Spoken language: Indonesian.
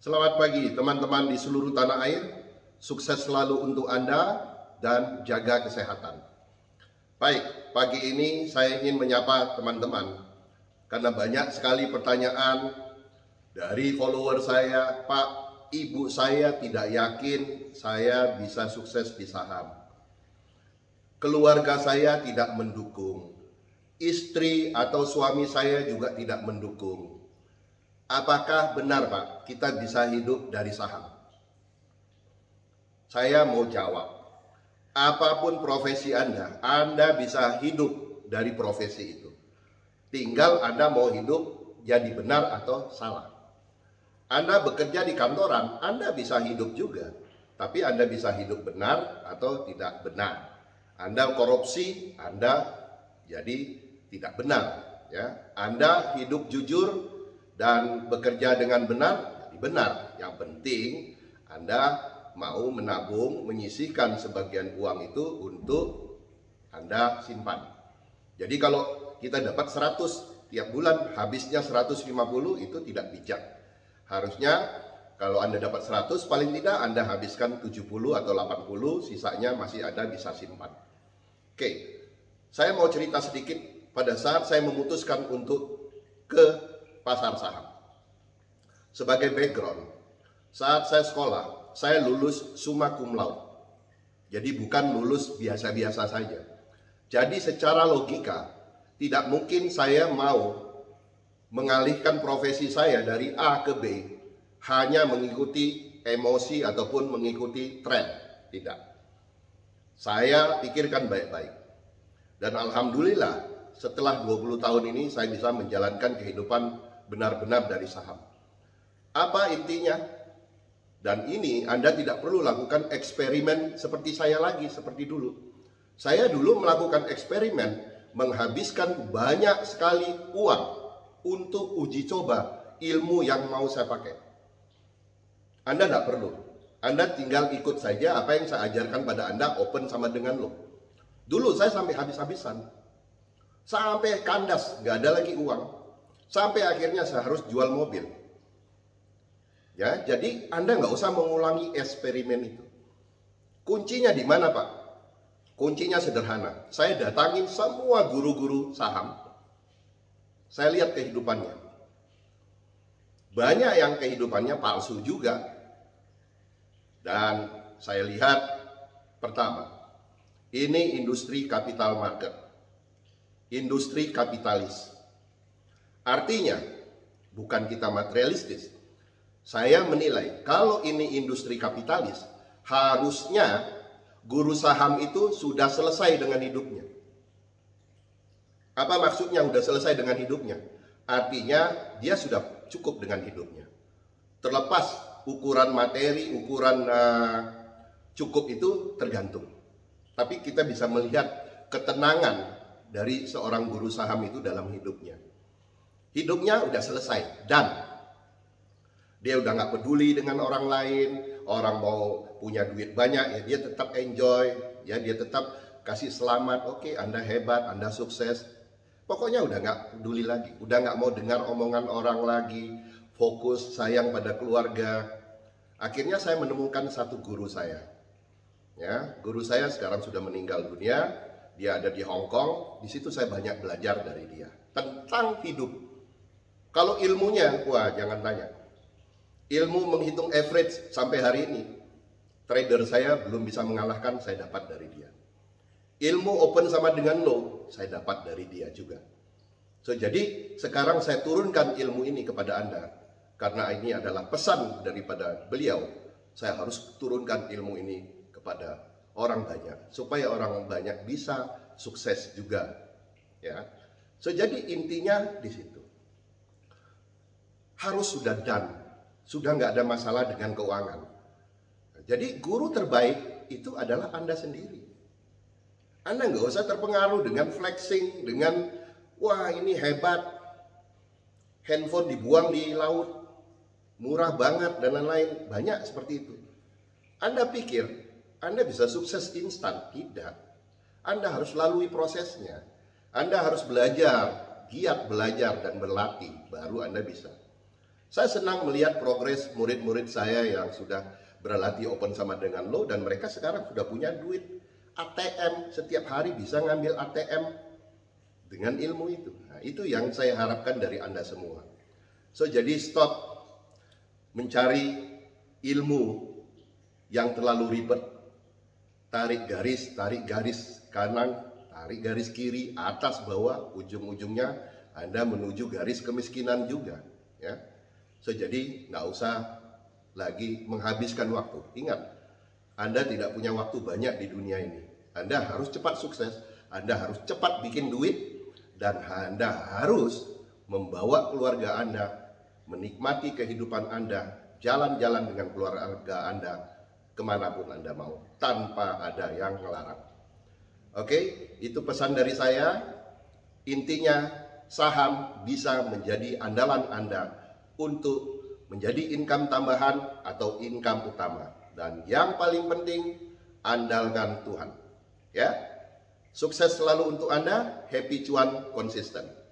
Selamat pagi teman-teman di seluruh tanah air. Sukses selalu untuk Anda dan jaga kesehatan. Baik, pagi ini saya ingin menyapa teman-teman karena banyak sekali pertanyaan dari follower saya, Pak, ibu saya tidak yakin saya bisa sukses di saham. Keluarga saya tidak mendukung. Istri atau suami saya juga tidak mendukung. Apakah benar, Pak, kita bisa hidup dari saham? Saya mau jawab, apapun profesi Anda bisa hidup dari profesi itu. Tinggal Anda mau hidup jadi benar atau salah. Anda bekerja di kantoran, Anda bisa hidup juga. Tapi Anda bisa hidup benar atau tidak benar. Anda korupsi, Anda jadi tidak benar. Ya. Anda hidup jujur dan bekerja dengan benar, jadi benar. Yang penting Anda mau menabung, menyisihkan sebagian uang itu untuk Anda simpan. Jadi kalau kita dapat 100 tiap bulan, habisnya 150, itu tidak bijak. Harusnya kalau Anda dapat 100, paling tidak Anda habiskan 70 atau 80, sisanya masih Anda bisa simpan. Oke, saya mau cerita sedikit pada saat saya memutuskan untuk ke pasar saham. Sebagai background, saat saya sekolah, saya lulus summa cum laude. Jadi bukan lulus biasa-biasa saja. Jadi secara logika, tidak mungkin saya mau mengalihkan profesi saya dari A ke B hanya mengikuti emosi ataupun mengikuti tren. Tidak. Saya pikirkan baik-baik. Dan alhamdulillah setelah 20 tahun ini saya bisa menjalankan kehidupan benar-benar dari saham. Apa intinya? Dan ini Anda tidak perlu lakukan eksperimen seperti saya lagi, seperti dulu. Saya dulu melakukan eksperimen, menghabiskan banyak sekali uang untuk uji coba ilmu yang mau saya pakai. Anda tidak perlu. Anda tinggal ikut saja apa yang saya ajarkan pada Anda, open sama dengan lo. Dulu saya sampai habis-habisan. Sampai kandas, nggak ada lagi uang. Sampai akhirnya saya harus jual mobil. Ya, jadi Anda nggak usah mengulangi eksperimen itu. Kuncinya di mana, Pak? Kuncinya sederhana. Saya datangin semua guru-guru saham. Saya lihat kehidupannya. Banyak yang kehidupannya palsu juga. Dan saya lihat, pertama, ini industri capital market. Industri kapitalis. Artinya, bukan kita materialistis. Saya menilai, kalau ini industri kapitalis, harusnya guru saham itu sudah selesai dengan hidupnya. Apa maksudnya sudah selesai dengan hidupnya? Artinya, dia sudah cukup dengan hidupnya. Terlepas ukuran materi, ukuran cukup itu tergantung. Tapi kita bisa melihat ketenangan dari seorang guru saham itu dalam hidupnya. Hidupnya udah selesai dan dia udah nggak peduli dengan orang lain. Orang mau punya duit banyak ya dia tetap enjoy, ya dia tetap kasih selamat. Oke, Anda hebat, Anda sukses. Pokoknya udah nggak peduli lagi, udah nggak mau dengar omongan orang lagi. Fokus sayang pada keluarga. Akhirnya saya menemukan satu guru saya. Ya, guru saya sekarang sudah meninggal dunia. Dia ada di Hong Kong. Di situ saya banyak belajar dari dia tentang hidup. Kalau ilmunya, wah jangan tanya. Ilmu menghitung average sampai hari ini, trader saya belum bisa mengalahkan, saya dapat dari dia. Ilmu open sama dengan low, saya dapat dari dia juga. So, jadi sekarang saya turunkan ilmu ini kepada Anda. Karena ini adalah pesan daripada beliau, saya harus turunkan ilmu ini kepada orang banyak. Supaya orang banyak bisa sukses juga. Ya. So, jadi intinya di situ. Harus sudah done. Sudah nggak ada masalah dengan keuangan. Jadi guru terbaik itu adalah Anda sendiri. Anda nggak usah terpengaruh dengan flexing, dengan wah ini hebat, handphone dibuang di laut, murah banget dan lain-lain. Banyak seperti itu. Anda pikir Anda bisa sukses instan? Tidak. Anda harus lalui prosesnya. Anda harus belajar, giat belajar dan berlatih, baru Anda bisa. Saya senang melihat progres murid-murid saya yang sudah berlatih open sama dengan lo, dan mereka sekarang sudah punya duit ATM, setiap hari bisa ngambil ATM dengan ilmu itu. Nah, itu yang saya harapkan dari Anda semua. So, jadi stop mencari ilmu yang terlalu ribet. Tarik garis kanan, tarik garis kiri, atas, bawah, ujung-ujungnya Anda menuju garis kemiskinan juga. Ya. So, jadi nggak usah lagi menghabiskan waktu. Ingat, Anda tidak punya waktu banyak di dunia ini. Anda harus cepat sukses, Anda harus cepat bikin duit, dan Anda harus membawa keluarga Anda, menikmati kehidupan Anda, jalan-jalan dengan keluarga Anda kemanapun Anda mau, tanpa ada yang melarang. Oke, itu pesan dari saya. Intinya, saham bisa menjadi andalan Anda untuk menjadi income tambahan atau income utama. Dan yang paling penting, andalkan Tuhan. Ya, sukses selalu untuk Anda. Happy cuan konsisten.